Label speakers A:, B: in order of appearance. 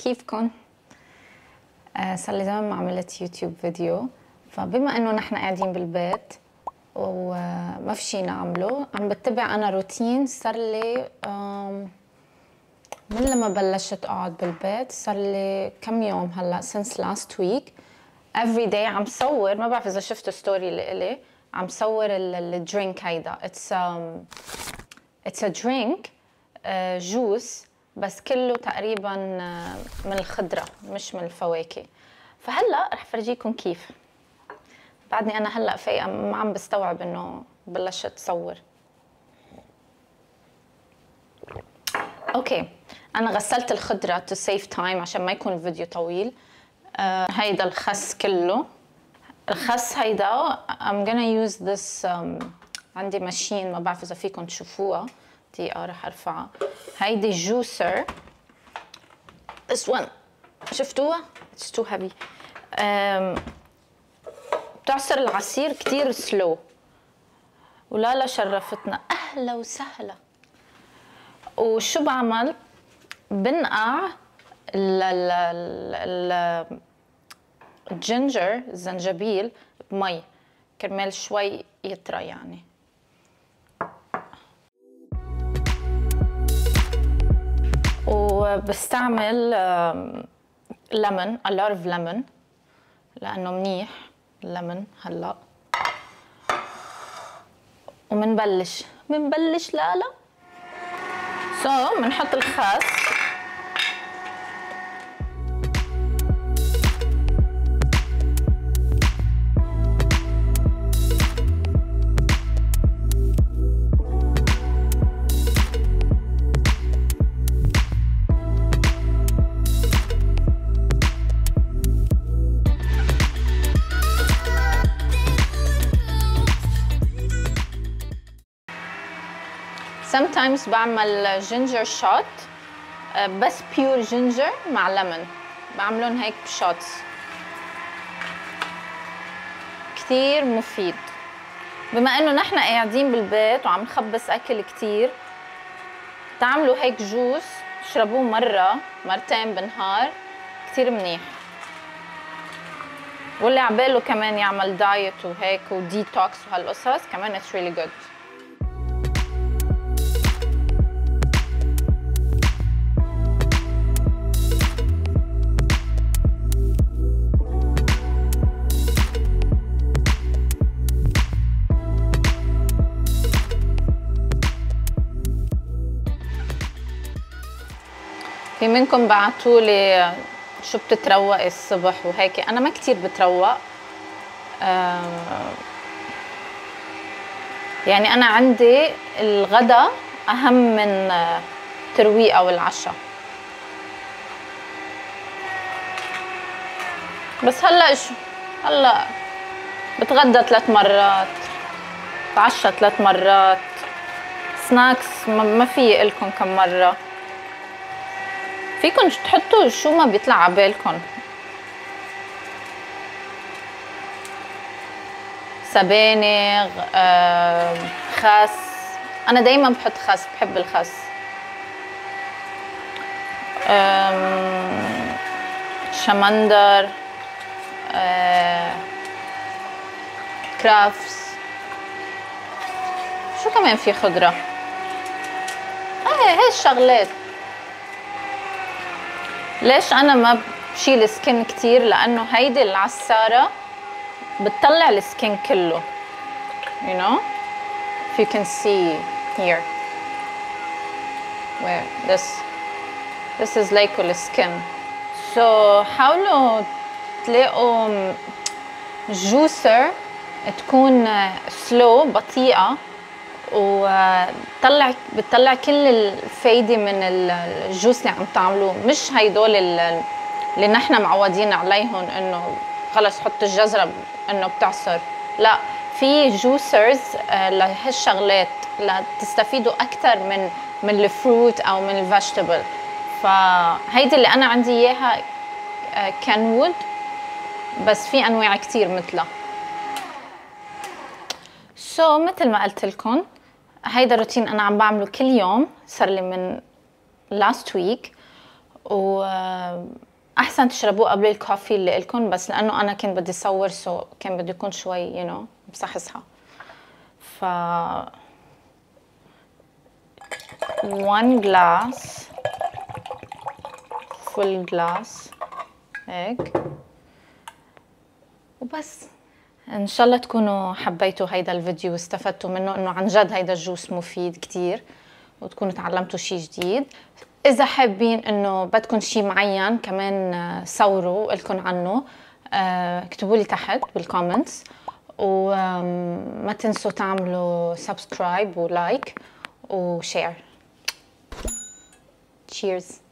A: كيفكن؟ صار لي زمان ما عملت يوتيوب فيديو، فبما انه نحن قاعدين بالبيت وما في شي نعمله، عم بتبع انا روتين صار لي من لما بلشت اقعد بالبيت، صار لي كم يوم هلا since last week every day عم صور. ما بعرف اذا شفتوا ستوري لإلي، عم صور الدرينك هيدا. it's a drink جوس بس كله تقريبا من الخضرة مش من الفواكه. فهلا رح فرجيكم كيف. بعدني انا هلا فايقه ما عم بستوعب انه بلشت صور. اوكي، انا غسلت الخضره to save time عشان ما يكون الفيديو طويل. هيدا الخس كله. الخس هيدا I'm gonna use this عندي ماشين، ما بعرف اذا فيكم تشوفوها. دقيقه رح ارفعها. هيدي جوسر this one، شفتوها؟ it's too heavy. بتعصر العصير كتير سلو. ولالا شرفتنا، اهلا وسهلا. وشو بعمل؟ بنقع الجنجر الزنجبيل بمي كرمال شوي يطرى يعني. وبستعمل ليمون a lot of lemon لانه منيح الليمون هلا. ومنبلش لالا. بنحط الخس. sometimes بعمل جينجر شوت بس بيور جينجر مع ليمون، بعملهم هيك بشوتس كتير مفيد. بما انه نحن قاعدين بالبيت وعم نخبص اكل كتير، تعملوا هيك جوس اشربوه مرة مرتين بالنهار كتير منيح. واللي عباله كمان يعمل دايت وهيك وديتوكس وهالقصص كمان it's really good. في منكم بعتولي شو بتتروقي الصبح وهيك. انا ما كتير بتروق، يعني انا عندي الغدا اهم من ترويقه والعشاء. بس هلا بتغدى 3 مرات، بتعشى 3 مرات، سناكس ما في إلكم كم مره. فيكن تحطوا شو ما بيطلع عبالكن، سبانغ، خس. انا دايما بحط خس، بحب الخس. شمندر، كرافس. شو كمان في خضرة؟ هاي الشغلات. ليش انا ما بشيل سكين كتير؟ لانه هيدي العسارة بتطلع السكين كله. you know if you can see here where this is like السكين. so حاولوا تلاقوا جوسر تكون سلو بطيئة بتطلع كل الفايدة من الجوس اللي عم تعملوه. مش هيدول اللي نحن معودين عليهم انه خلص حط الجزرة انه بتعصر. لا، في جوسرز لهالشغلات لتستفيدوا اكثر من الفروت او من الفيجيتابل. فهيدي اللي انا عندي اياها كانوود، بس في انواع كتير مثلها. مثل ما قلت لكم هيدا الروتين انا عم بعمله كل يوم، صار لي من last week. احسن تشربوه قبل الكوفي اللي لكم، بس لانه انا كنت بدي صور سو كان بده يكون شوي مصحصحه. ف 1 glass full glass هيك وبس. ان شاء الله تكونوا حبيتوا هيدا الفيديو واستفدتوا منه، انه عن جد هيدا الجوس مفيد كتير وتكونوا تعلمتوا شي جديد. اذا حابين انه بدكم شي معين كمان صوروا لكم عنه، اكتبوا لي تحت بالكومنتس، وما تنسوا تعملوا سبسكرايب ولايك وشير. تشيرز.